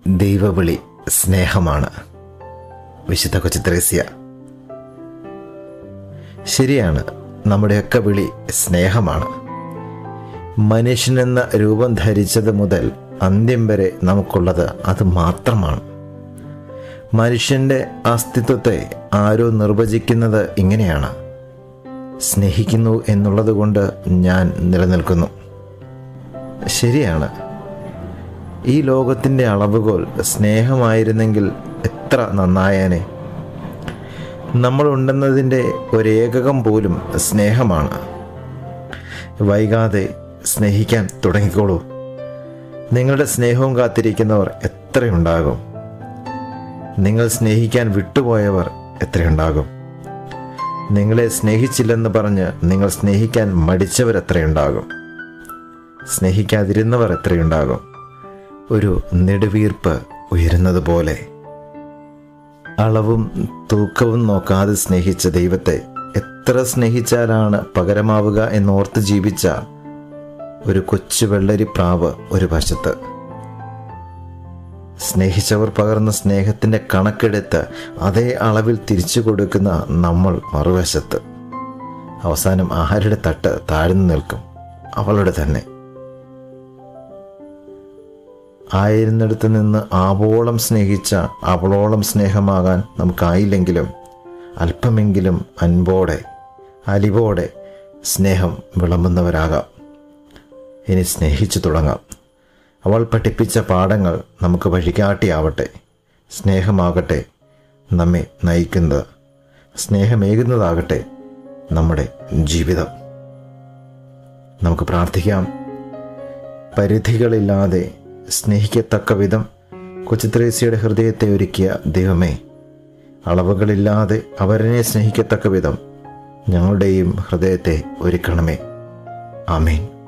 ദൈവവിളി സ്നേഹമാണ്. വിശുദ്ധ കൊച്ചുത്രേസ്യ. ശരിയാണ്, നമ്മുടെയൊക്കെ വിളി സ്നേഹമാണ്. മനുഷ്യനെന്ന രൂപം ധരിച്ചത് മുതൽ അന്ത്യം വരെ നമുക്കുള്ളത് അത് മാത്രമാണ്. മനുഷ്യൻ്റെ അസ്തിത്വത്തെ ആരോ നിർവചിക്കുന്നത് ഇങ്ങനെയാണ്: സ്നേഹിക്കുന്നു എന്നുള്ളത് കൊണ്ട് ഞാൻ നിലനിൽക്കുന്നു. ശരിയാണ്, ഈ ലോകത്തിൻ്റെ അളവുകോൽ സ്നേഹമായിരുന്നെങ്കിൽ എത്ര നന്നായേനെ. നമ്മളുണ്ടെന്നതിൻ്റെ ഒരേകകം പോലും സ്നേഹമാണ്. വൈകാതെ സ്നേഹിക്കാൻ തുടങ്ങിക്കോളൂ. നിങ്ങളുടെ സ്നേഹവും കാത്തിരിക്കുന്നവർ എത്രയുണ്ടാകും. നിങ്ങൾ സ്നേഹിക്കാൻ വിട്ടുപോയവർ എത്രയുണ്ടാകും. നിങ്ങളെ സ്നേഹിച്ചില്ലെന്ന് പറഞ്ഞ് നിങ്ങൾ സ്നേഹിക്കാൻ മടിച്ചവരെത്രയുണ്ടാകും. സ്നേഹിക്കാതിരുന്നവർ എത്രയുണ്ടാകും. ഒരു നെടുവീർപ്പ് ഉയരുന്നത് പോലെ. അളവും തൂക്കവും നോക്കാതെ സ്നേഹിച്ച ദൈവത്തെ എത്ര സ്നേഹിച്ചാലാണ് പകരമാവുക എന്നോർത്ത് ജീവിച്ച ഒരു കൊച്ചു വെള്ളരി പ്രാവ് ഒരു വശത്ത്, സ്നേഹിച്ചവർ പകർന്ന സ്നേഹത്തിൻ്റെ കണക്കെടുത്ത് അതേ അളവിൽ തിരിച്ചു കൊടുക്കുന്ന നമ്മൾ മറുവശത്ത്. അവസാനം ആരുടെ തട്ട് താഴ്ന്നു നിൽക്കും? അവളുടെ തന്നെ. ആയിരുന്നിടത്ത് നിന്ന് ആവോളം സ്നേഹിച്ച അവളോളം സ്നേഹമാകാൻ നമുക്കായില്ലെങ്കിലും അല്പമെങ്കിലും അൻപോടെ അലിവോടെ സ്നേഹം വിളമ്പുന്നവരാകാം. ഇനി സ്നേഹിച്ചു തുടങ്ങാം. അവൾ പഠിപ്പിച്ച പാഠങ്ങൾ നമുക്ക് വഴികാട്ടിയാവട്ടെ. സ്നേഹമാകട്ടെ നമ്മെ നയിക്കുന്നത്. സ്നേഹമേകുന്നതാകട്ടെ നമ്മുടെ ജീവിതം. നമുക്ക് പ്രാർത്ഥിക്കാം. പരിധികളില്ലാതെ സ്നേഹിക്കത്തക്ക വിധം കൊച്ചുത്രേസ്യയുടെ ഹൃദയത്തെ ഒരുക്കിയ ദൈവമേ, അളവുകളില്ലാതെ അവരനെ സ്നേഹിക്കത്തക്ക വിധം ഞങ്ങളുടെയും ഹൃദയത്തെ ഒരുക്കണമേ. ആമേൻ.